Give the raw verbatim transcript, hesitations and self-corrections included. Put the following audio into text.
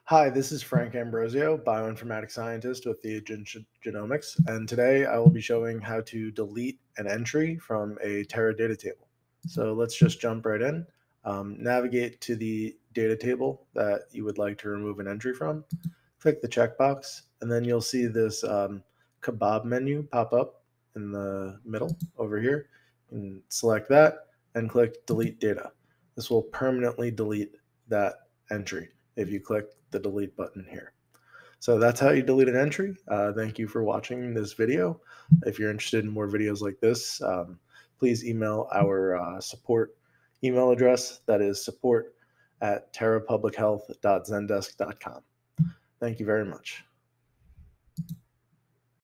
Hi, this is Frank Ambrosio, bioinformatics scientist with Theogen G- Genomics, and today I will be showing how to delete an entry from a Teradata table. So let's just jump right in. Um, navigate to the data table that you would like to remove an entry from. Click the checkbox, and then you'll see this um, kebab menu pop up in the middle over here. You can select that and click Delete Data. This will permanently delete that entry if you click the delete button here. So that's how you delete an entry. Uh, thank you for watching this video. If you're interested in more videos like this, um, please email our uh, support email address. That is support at terrapublichealth dot zendesk dot com. Thank you very much.